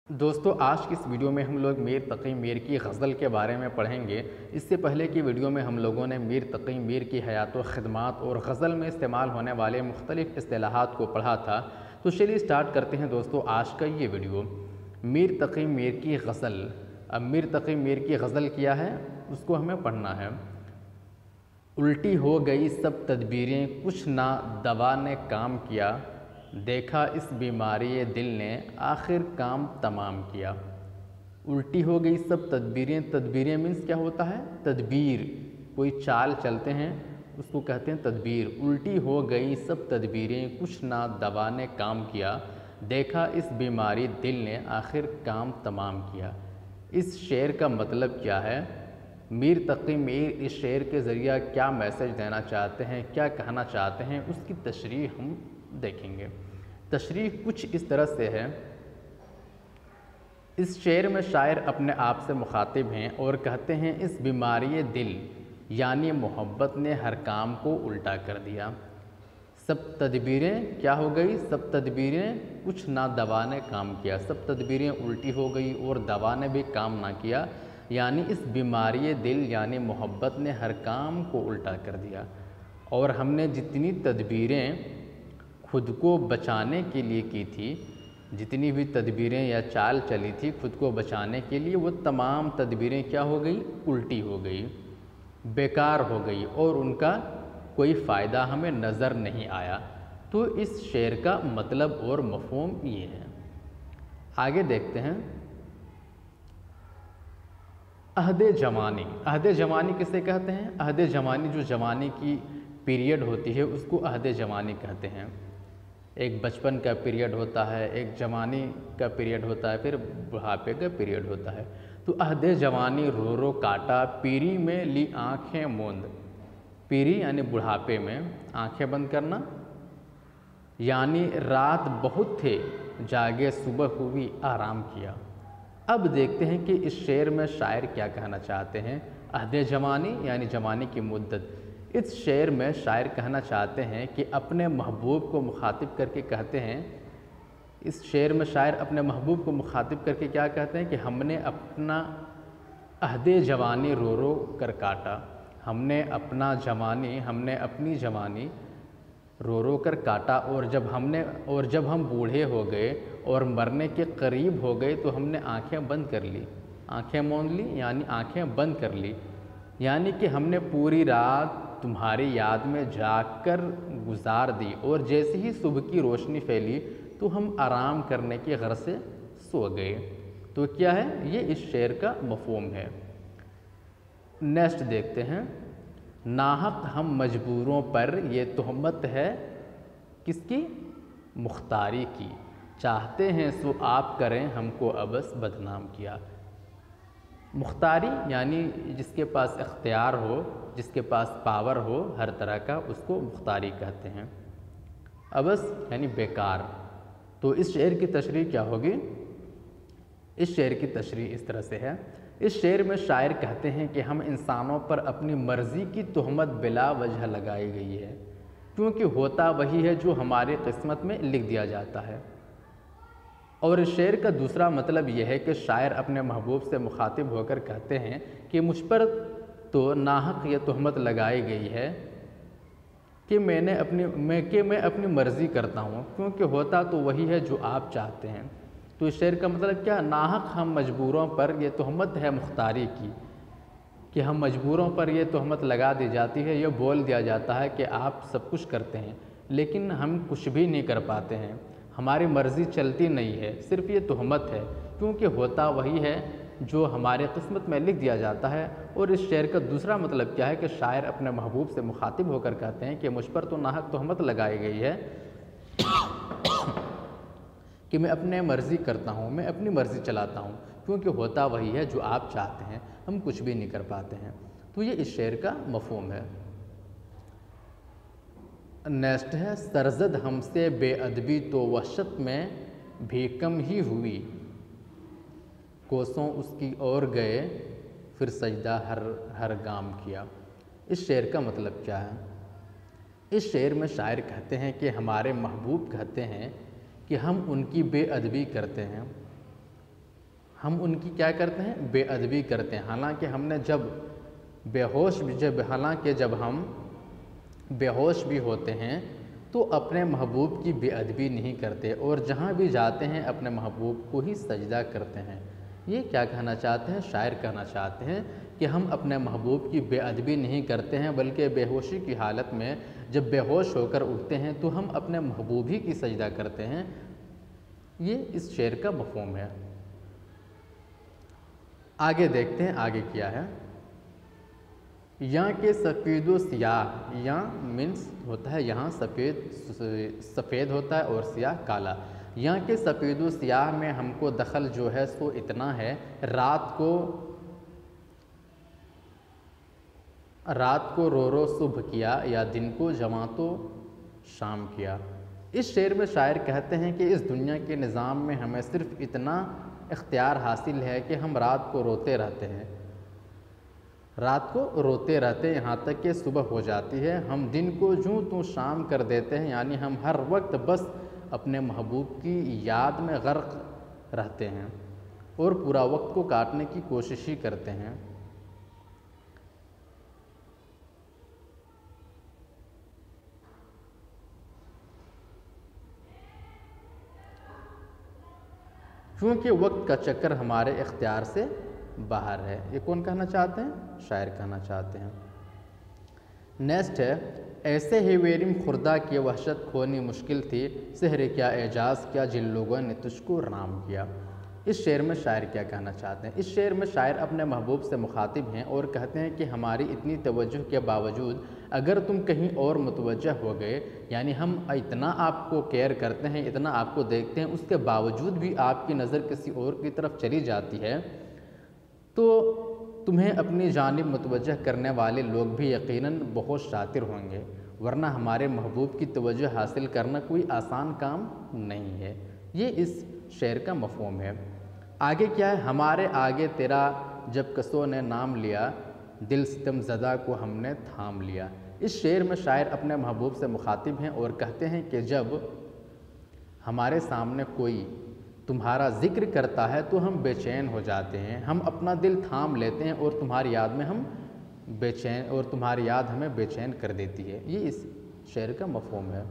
दोस्तों, आज की इस वीडियो में हम लोग मीर तक़ी मीर की गज़ल के बारे में पढ़ेंगे। इससे पहले की वीडियो में हम लोगों ने मीर तक़ी मीर की हयात व ख़िदमात और गज़ल में इस्तेमाल होने वाले मुख्तलिफ़ इस्तिलाहात को पढ़ा था। तो चलिए स्टार्ट करते हैं दोस्तों आज का ये वीडियो। मीर तक़ी मीर की गज़ल। अब मीर तक़ी मीर की गज़ल क्या है उसको हमें पढ़ना है। उल्टी हो गई सब तदबीरें, कुछ ना दवा ने काम किया, देखा इस बीमारी दिल ने आखिर काम तमाम किया। उल्टी हो गई सब तदबीरें। तदबीरें मीन्स क्या होता है? तदबीर, कोई चाल चलते हैं उसको कहते हैं तदबीर। उल्टी हो गई सब तदबीरें, कुछ ना दवा ने काम किया, देखा इस बीमारी दिल ने आखिर काम तमाम किया। इस शेर का मतलब क्या है? मीर तक़ी मीर इस शेर के ज़रिए क्या मैसेज देना चाहते हैं, क्या कहना चाहते हैं, उसकी तशरीह हम देखेंगे। तशरीह कुछ इस तरह से है। इस शेर में शायर अपने आप से मुखातिब हैं और कहते हैं इस बीमारी दिल यानी मोहब्बत ने हर काम को उल्टा कर दिया। सब तदबीरें क्या हो गई? सब तदबीरें कुछ ना दवा ने काम किया। सब तदबीरें उल्टी हो गई और दवा ने भी काम ना किया, यानी इस बीमारी दिल यानी मोहब्बत ने हर काम को उल्टा कर दिया। और हमने जितनी तदबीरें खुद को बचाने के लिए की थी, जितनी भी तदबीरें या चाल चली थी खुद को बचाने के लिए, वो तमाम तदबीरें क्या हो गई? उल्टी हो गई, बेकार हो गई और उनका कोई फ़ायदा हमें नज़र नहीं आया। तो इस शेर का मतलब और मफ़हूम ये है। आगे देखते हैं। अहदे जवानी। अहदे जवानी किसे कहते हैं? अहदे जवानी, जो जवानी की पीरियड होती है उसको अहदे जवानी कहते हैं। एक बचपन का पीरियड होता है, एक जवानी का पीरियड होता है, फिर बुढ़ापे का पीरियड होता है। तो अहदे जवानी रो रो काटा, पीरी में ली आँखें मूंद। पीरी यानी बुढ़ापे में, आँखें बंद करना, यानी रात बहुत थे जागे सुबह हुई आराम किया। अब देखते हैं कि इस शेर में शायर क्या कहना चाहते हैं। अहदे जवानी यानी जवानी की मुद्दत। इस शेर में शायर कहना चाहते हैं कि अपने महबूब को मुखातिब करके कहते हैं, इस शेर में शायर अपने महबूब को मुखातिब करके क्या कहते हैं कि हमने अपना अहदे जवानी रो रो कर काटा। हमने अपना जवानी, हमने अपनी जवानी रो रो कर काटा, और जब हम बूढ़े हो गए और मरने के करीब हो गए तो हमने आंखें बंद कर ली। आंखें मौंद ली यानी आंखें बंद कर ली, यानी कि हमने पूरी रात तुम्हारी याद में जागकर गुजार दी, और जैसे ही सुबह की रोशनी फैली तो हम आराम करने की गर्ज से सो गए। तो क्या है ये? इस शेर का मफ़हूम है। नेक्स्ट देखते हैं। नाहक हम मजबूरों पर ये तोहमत है किसकी? मुख्तारी की। चाहते हैं सो आप करें हमको अबस बदनाम किया। मुख्तारी यानी जिसके पास इख्तियार हो, जिसके पास पावर हो हर तरह का, उसको मुख्तारी कहते हैं। अबस यानी बेकार। तो इस शेर की तशरीह क्या होगी? इस शेर की तशरीह इस तरह से है। इस शेर में शायर कहते हैं कि हम इंसानों पर अपनी मर्ज़ी की तोहमत बिला वजह लगाई गई है, क्योंकि होता वही है जो हमारी किस्मत में लिख दिया जाता है। और इस शेर का दूसरा मतलब यह है कि शायर अपने महबूब से मुखातिब होकर कहते हैं कि मुझ पर तो नाहक यह तोहमत लगाई गई है कि मैं अपनी मर्ज़ी करता हूँ, क्योंकि होता तो वही है जो आप चाहते हैं। तो इस शेर का मतलब क्या? नाहक हम मजबूरों पर यह तोहमत है मुख्तारी की, कि हम मजबूरों पर यह तोहमत लगा दी जाती है, यह बोल दिया जाता है कि आप सब कुछ करते हैं लेकिन हम कुछ भी नहीं कर पाते हैं, हमारी मर्ज़ी चलती नहीं है, सिर्फ ये तोहमत है, क्योंकि होता वही है जो हमारे किस्मत में लिख दिया जाता है। और इस शेर का दूसरा मतलब क्या है कि शायर अपने महबूब से मुखातिब होकर कहते हैं कि मुझ पर तो नाहक तोहमत लगाई गई है कि मैं अपने मर्ज़ी करता हूँ, मैं अपनी मर्ज़ी चलाता हूँ, क्योंकि होता वही है जो आप चाहते हैं, हम कुछ भी नहीं कर पाते हैं। तो ये इस शेर का मफ़हूम है। नेक्स्ट है। सरजद हमसे बेअदबी तो वहशत में भी कम ही हुई, कोसों उसकी ओर गए फिर सजदा हर गाम किया। इस शेर का मतलब क्या है? इस शेर में शायर कहते हैं कि हमारे महबूब कहते हैं कि हम उनकी बेअदबी करते हैं, हम उनकी क्या करते हैं, बेअदबी करते हैं। हालांकि जब हम बेहोश भी होते हैं तो अपने महबूब की बेअदबी नहीं करते, और जहाँ भी जाते हैं अपने महबूब को ही सजदा करते हैं। ये क्या कहना चाहते हैं, शायर कहना चाहते हैं कि हम अपने महबूब की बेअदबी नहीं करते हैं, बल्कि बेहोशी की हालत में जब बेहोश होकर उठते हैं तो हम अपने महबूब ही की सजदा करते हैं। ये इस शेर का मफ़हूम है। आगे देखते हैं आगे क्या है। यहाँ के सफ़ेदो सियाह, यहाँ मीन्स होता है यहाँ सफ़ेद होता है और सियाह काला। यहाँ के सफ़ेदो सियाह में हमको दखल जो है सो इतना है, रात को रो रो सुबह किया, या दिन को जवां तो शाम किया। इस शेर में शायर कहते हैं कि इस दुनिया के निज़ाम में हमें सिर्फ़ इतना इख्तियार हासिल है कि हम रात को रोते रहते यहाँ तक कि सुबह हो जाती है। हम दिन को यूँ तू शाम कर देते हैं, यानी हम हर वक्त बस अपने महबूब की याद में गर्क रहते हैं और पूरा वक्त को काटने की कोशिश ही करते हैं। क्योंकि वक्त का चक्कर हमारे इख्तियार से बाहर है। ये कौन कहना चाहते हैं, शायर कहना चाहते हैं। नेक्स्ट है, ऐसे ही वेरिम खुर्दा की वहशत खोनी मुश्किल थी, सहरे क्या एजाज़ क्या जिन लोगों ने तुझको राम किया। इस शेर में शायर क्या कहना चाहते हैं। इस शेर में शायर अपने महबूब से मुखातिब हैं और कहते हैं कि हमारी इतनी तवज्जो के बावजूद अगर तुम कहीं और मुतवज्जह हो गए, यानी हम इतना आपको केयर करते हैं, इतना आपको देखते हैं, उसके बावजूद भी आपकी नज़र किसी और की तरफ चली जाती है, तो तुम्हें अपनी जानिब मुतवज्जह करने वाले लोग भी यकीनन बहुत शातिर होंगे, वरना हमारे महबूब की तवज्जो हासिल करना कोई आसान काम नहीं है। ये इस शेर का मफ़हूम है। आगे क्या है, हमारे आगे तेरा जब कसों ने नाम लिया, दिल सितम ज़दा को हमने थाम लिया। इस शेर में शायर अपने महबूब से मुखातिब हैं और कहते हैं कि जब हमारे सामने कोई तुम्हारा ज़िक्र करता है तो हम बेचैन हो जाते हैं, हम अपना दिल थाम लेते हैं और तुम्हारी याद में हम बेचैन, और तुम्हारी याद हमें बेचैन कर देती है। ये इस शेर का मफ़हूम है।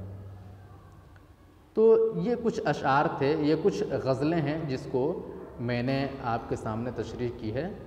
तो ये कुछ अशआर थे, ये कुछ गज़लें हैं जिसको मैंने आपके सामने तशरीह की है।